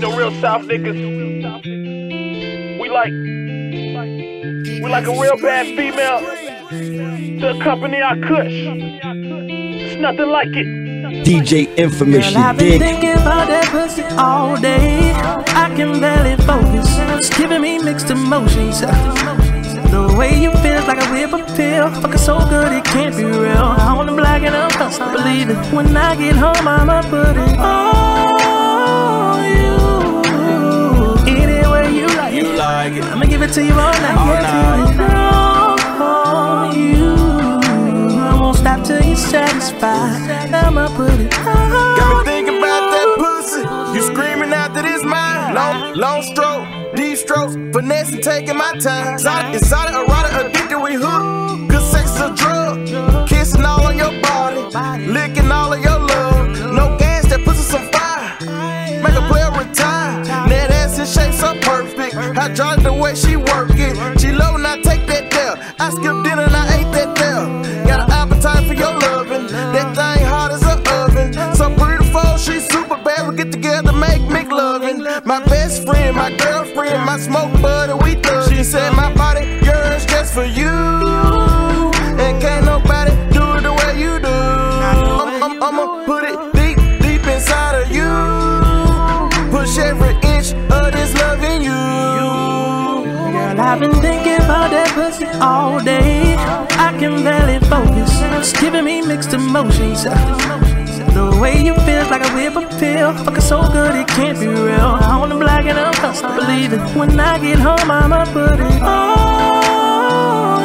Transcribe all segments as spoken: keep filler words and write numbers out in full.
know, real South niggas, we like, we like a real bad female to accompany our kush. It's nothing like it. D J Infamous, Girl, I've been dig. thinking about that pussy all day. I can barely focus. It's giving me mixed emotions. The way you feel is like a whip appeal. Fucking so good it can't be real. I wanna black it up, I believe it. When I get home, I'ma put it on you. Any way you like it, you like it. I'ma give it to you all night. All night. On you. I won't stop till you're satisfied. I'ma put it on. Got me thinking about that pussy. You screaming out that it's mine. Long, long stroke, deep strokes, finesse and taking my time. Exotic, exotic, erotic, addicted, we hook. Good sex is a drug. Kissing all on your body, licking all of your love. No gas, that pussy some fire. Make a player retire. That ass in shape so perfect. Hydraulic the way she work it. She low and I take that there. I skipped dinner and I ate that there. Got an appetite for your loving. That thing hot as an oven. So beautiful, she super bad. We get together, make McLovin'. My best friend, my girlfriend, my smoke buddy, we thug. She said my body, yours just for you. And can't nobody do it the way you do. I'm, I'm, I'ma put it deep, deep inside of you. Push every inch of this love in you. Girl, I've been thinking about that pussy all day. I can barely focus. It's giving me mixed emotions. The way you feel is like a whip appeal. Fucking so good it can't be real. I wanna black it up, I believe it. When I get home, I'ma put it on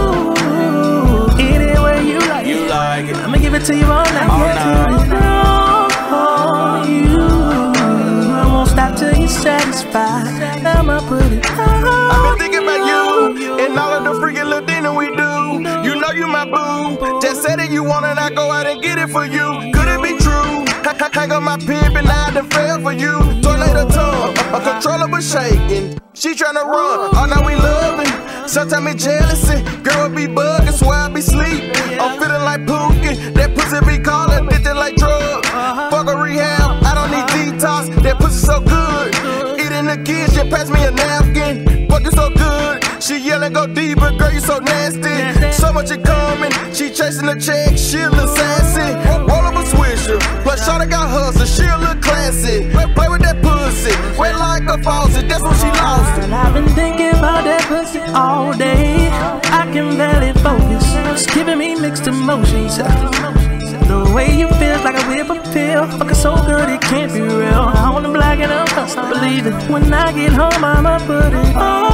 you. Any way you like it, you like it. I'ma give it to you all night. All night. On you. I won't stop till you're satisfied. I'ma put it on. I've been thinking about you and all of the freaking little dinner we do. You know you my boo. Just say that you want it, I go out and get it for you. Could it be true? Hang on my pimp and I done fell for you. Tornado tongue, a controller was shaking. She tryna run, all now we loving. Sometimes it's jealousy, girl be bugging, swear I be sleep. I'm feeling like Pookie, that pussy be calling, addicted like drugs. Fuck a rehab, I don't need detox, that pussy so good. Eating the kids, just pass me a napkin. Fuck you so good, she yelling go deeper, girl you so nasty. So much it coming, she chasing the check, she a little sassy. Roll up a swisher, plus shawty got hustle, she a little classy. Play with that pussy, wet like a faucet, that's when she lost it. Girl, I've been thinking about that pussy all day. I can barely focus. It's giving me mixed emotions. The way you feel is like a whip appeal. Fucking so good it can't be real. I wanna black it up, I believe it. When I get home, I'ma put it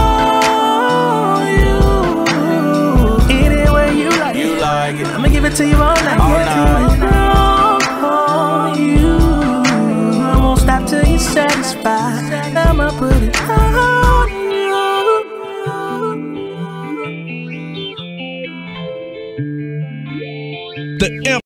on you. Any way you like it, you like it. I'ma give it to you all night. All night. On you. I won't stop till you're satisfied. I'ma put it on you. The